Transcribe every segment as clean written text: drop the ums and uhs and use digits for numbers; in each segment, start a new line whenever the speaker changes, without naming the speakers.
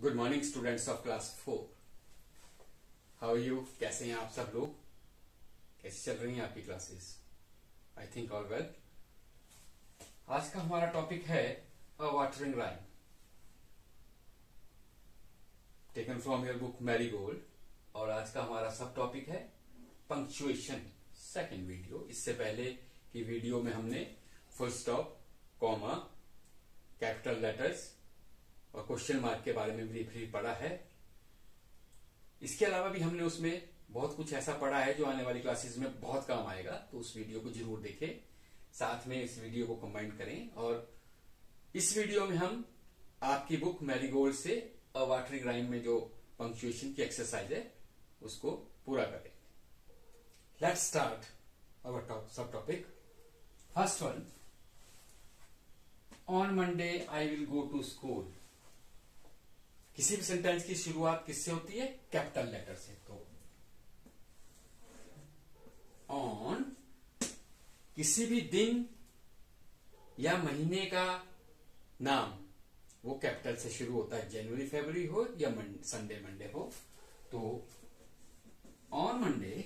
Good morning students of class 4। How you, कैसे हैं आप सब लोग? कैसे चल रही हैं आपकी classes? I think all well. आज का हमारा टॉपिक है a watering rhyme, taken from your book Marigold. और आज का हमारा सब टॉपिक है पंक्चुएशन, सेकेंड वीडियो। इससे पहले की वीडियो में हमने full stop, comma, capital letters और क्वेश्चन मार्क के बारे में ब्रीफली पढ़ा है। इसके अलावा भी हमने उसमें बहुत कुछ ऐसा पढ़ा है जो आने वाली क्लासेस में बहुत काम आएगा, तो उस वीडियो को जरूर देखें। साथ में इस वीडियो को कंबाइन करें और इस वीडियो में हम आपकी बुक मैरीगोल्ड से अ वाटरिंग राइम में जो पंक्चुएशन की एक्सरसाइज है उसको पूरा करेंगे। Let's start our sub topic. First one, on Monday I will go to school. किसी भी सेंटेंस की शुरुआत किससे होती है? कैपिटल लेटर से। तो ऑन किसी भी दिन या महीने का नाम वो कैपिटल से शुरू होता है, जनवरी फरवरी हो या संडे मंडे हो। तो ऑन मंडे,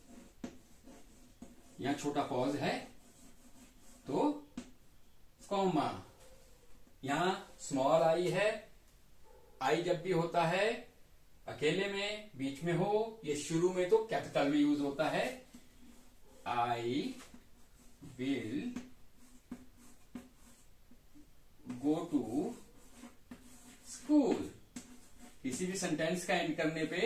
यहां छोटा पॉज है तो कॉमा, यहां स्मॉल आई है। आई जब भी होता है अकेले में, बीच में हो, ये शुरू में तो कैपिटल में यूज होता है। I will go to school. किसी भी सेंटेंस का एंड करने पे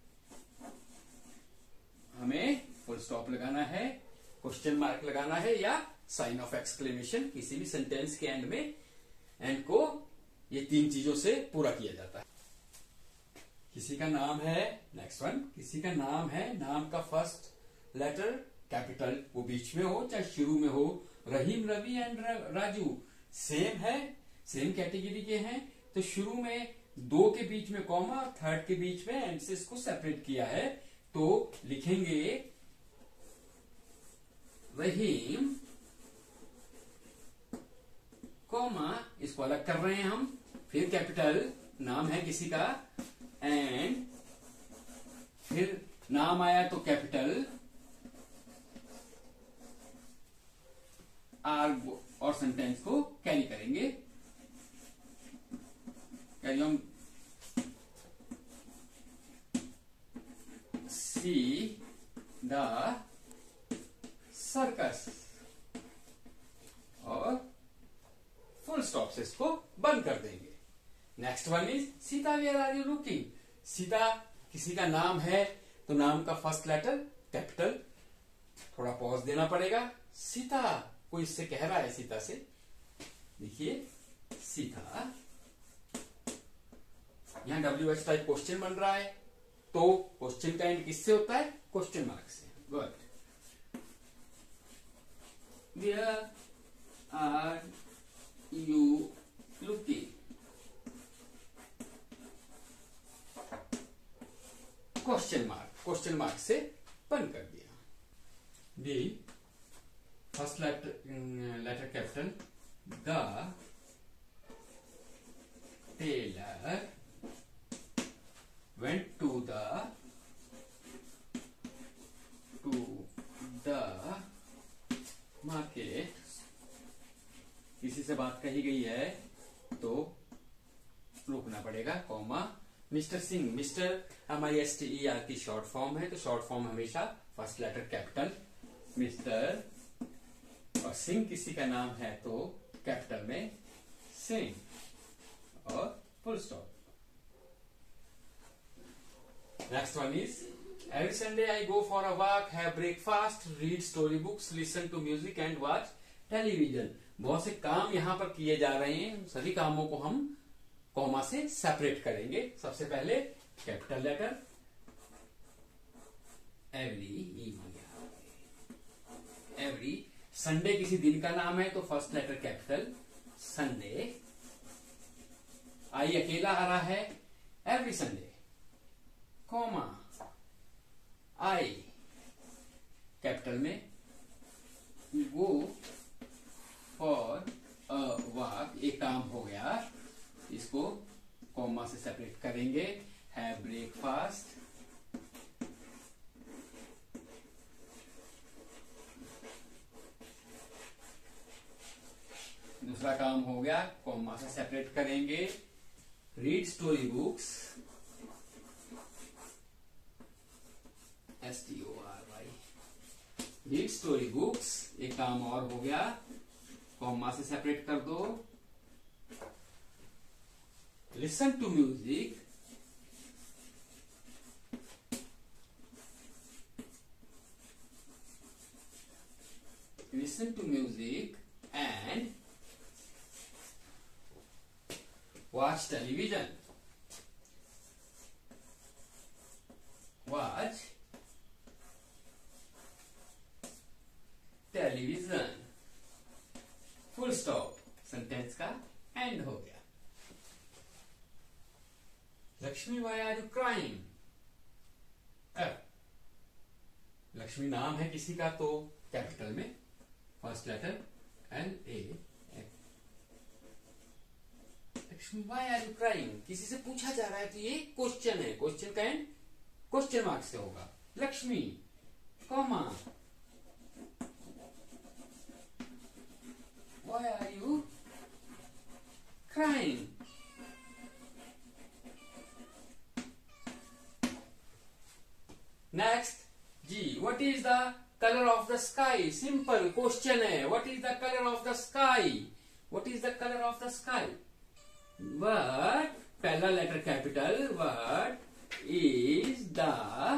हमें फुल स्टॉप लगाना है, क्वेश्चन मार्क लगाना है या साइन ऑफ एक्सक्लेमेशन। किसी भी सेंटेंस के एंड में एंड को ये तीन चीजों से पूरा किया जाता है। किसी का नाम है, नेक्स्ट वन, किसी का नाम है, नाम का फर्स्ट लेटर कैपिटल, वो बीच में हो चाहे शुरू में हो। रहीम, रवि एंड राजू सेम है, सेम कैटेगरी के हैं, तो शुरू में दो के बीच में कॉमा, थर्ड के बीच में एंड से इसको सेपरेट किया है। तो लिखेंगे रहीम, कॉमा, इसको अलग कर रहे हैं हम, फिर कैपिटल, नाम है किसी का, एंड फिर नाम आया तो कैपिटल, आर और सेंटेंस को कैरी करेंगे। Carry on. See the circus, और फुल स्टॉप से इसको बंद कर देंगे। Next one is Sita, where are you looking. Sita किसी का नाम है तो नाम का फर्स्ट लेटर कैपिटल, थोड़ा पॉज देना पड़ेगा। सीता, कोई इससे कह रहा है सीता से, देखिए सीता, यहां WH टाइप क्वेश्चन बन रहा है, तो क्वेश्चन का एंड किससे होता है? क्वेश्चन मार्क से। Good. Where are you looking, question mark से बंद कर दिया। D, first letter capital, the tailor went to the market. किसी से बात कही गई है तो रुकना पड़ेगा, comma. Mister Singh, Mister MISTER की शॉर्ट फॉर्म है, तो शॉर्ट फॉर्म हमेशा फर्स्ट लेटर कैपिटल, मिस्टर। और सिंह किसी का नाम है तो कैपिटल में सिंह और full stop. Next one is every Sunday I go for a walk, have breakfast, read story books, listen to music and watch television. बहुत से काम यहां पर किए जा रहे हैं, सभी कामों को हम कॉमा से सेपरेट करेंगे। सबसे पहले कैपिटल लेटर एवरी, संडे किसी दिन का नाम है तो first letter capital, Sunday. I अकेला आ रहा है, every Sunday, comma, I capital में, गो फॉर अ वॉक, एक काम हो गया, इसको कॉमा से सेपरेट करेंगे, हैव ब्रेकफास्ट, दूसरा काम हो गया, कॉमा से सेपरेट करेंगे, read story books, STORY, read story books, एक काम और हो गया, कॉमा से सेपरेट कर दो, listen to music, listen to music and watch television. Watch television. Full stop, sentence का एंड हो गया। Lakshmi why are you crying? Lakshmi नाम है किसी का तो कैपिटल में first letter LA। Lakshmi why are you crying, किसी से पूछा जा रहा है तो ये क्वेश्चन है, क्वेश्चन का एंड क्वेश्चन मार्क से होगा। Lakshmi comma why are you crying. Next G, what is the colour of the sky? Simple question है, what is the colour of the sky? What is the colour of the sky? What, पहला letter capital, what is the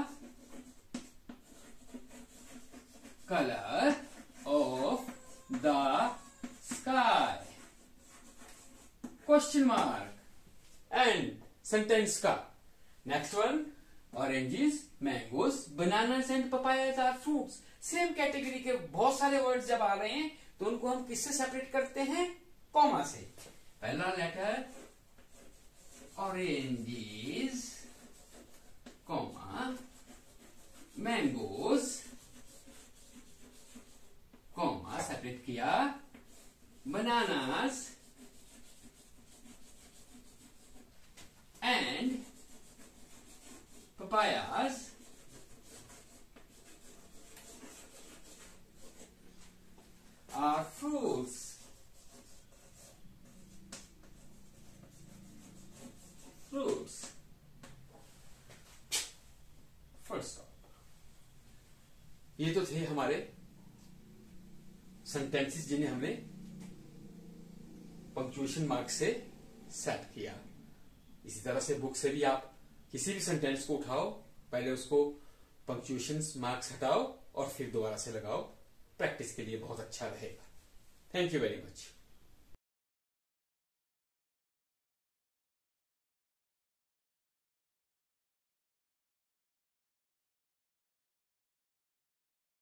colour of the sky? Question mark end sentence का। Next one, oranges, mangoes, bananas and papayas are fruits. Same category के बहुत सारे words जब आ रहे हैं तो उनको हम किससे सेपरेट करते हैं? कॉमा से। पहला letter oranges, comma mangoes, comma separate किया, bananas and papayas are fruits. Fruits. First stop. ये तो थे हमारे सेंटेंसेस जिन्हें हमने पंक्चुएशन मार्क से सेट किया। इसी तरह से बुक से भी आप किसी भी सेंटेंस को उठाओ, पहले उसको पंक्चुएशन मार्क्स हटाओ और फिर दोबारा से लगाओ। प्रैक्टिस के लिए बहुत अच्छा रहेगा। Thank you very much.